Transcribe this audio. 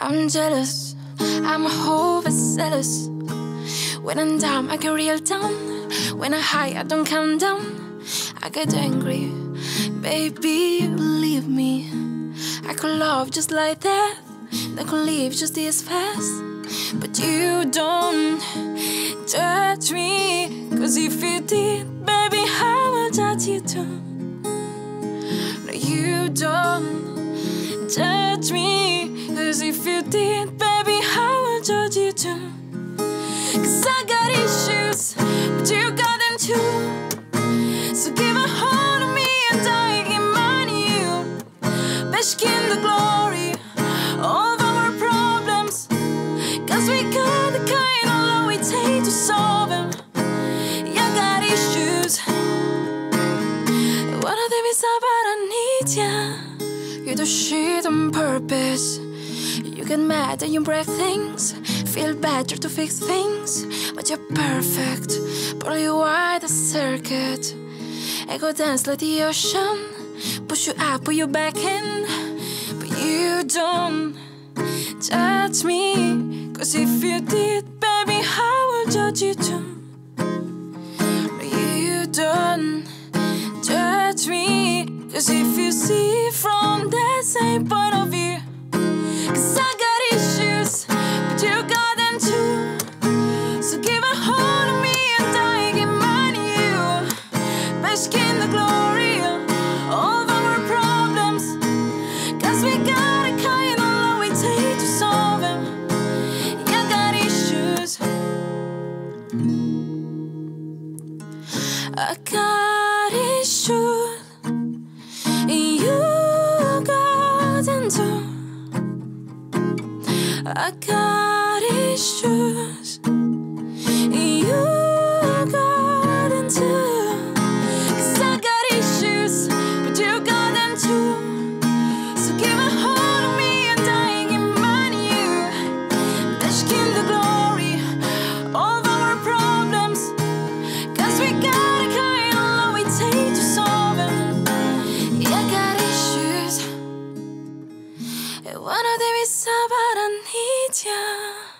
I'm jealous, I'm overzealous. When I'm down, I get real down. When I'm high, I don't calm down. I get angry, baby, leave me. I could love just like that, I could leave just this fast. But you don't judge me, 'cause if you did, baby, I will judge you too. No, you don't judge me, 'cause if you did, baby, I will judge you too. 'Cause I got issues, but you got them too. So give a hold of me and I give mine to you. Bask in the glory of our problems, 'cause we got the kind of love we take to solve them. You got issues, one of them is about I need ya. You do shit on purpose. You get mad and you break things. Feel better to fix things, but you're perfect. Pull you wide the circuit. I go dance like the ocean. Push you up, pull you back in. But you don't judge me, 'cause if you did, baby, I will judge you too. But you don't judge me, 'cause if you see from that same point of view. 'Cause I got issues, but you got them too. So give a hold of me and I give mine to you. Bask in the glory of our problems, 'cause we got a kind of love we take to solve them. You got issues, I got issues, and you got them too. I got issues, and you got them too. 'Cause I got issues, but you got them too. So give a hold of me and I give mine to you. Bask in the glory of our problems, 'cause we got a kind of love we take to solve them. You got issues, and one of them is about I need ya.